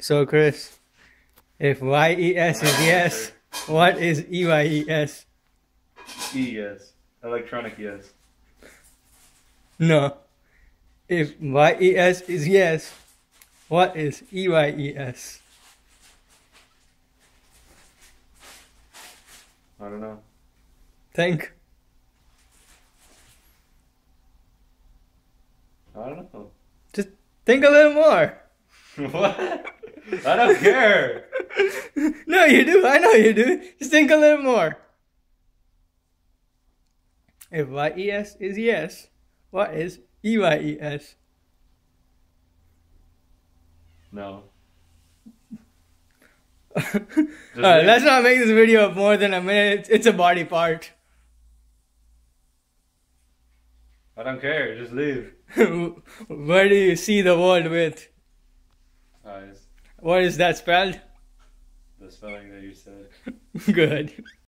So, Chris, if YES is yes, what is EYES? ES. Electronic yes. No. If YES is yes, what is EYES? I don't know. Think. I don't know. Just think a little more. What? I don't care. No, you do. I know you do. Just think a little more. If YES is yes, what is EYES? No. Alright, let's not make this video more than a minute. It's a body part. I don't care. Just leave. Where do you see the world with? Eyes. What is that spelled? The spelling that you said. Good.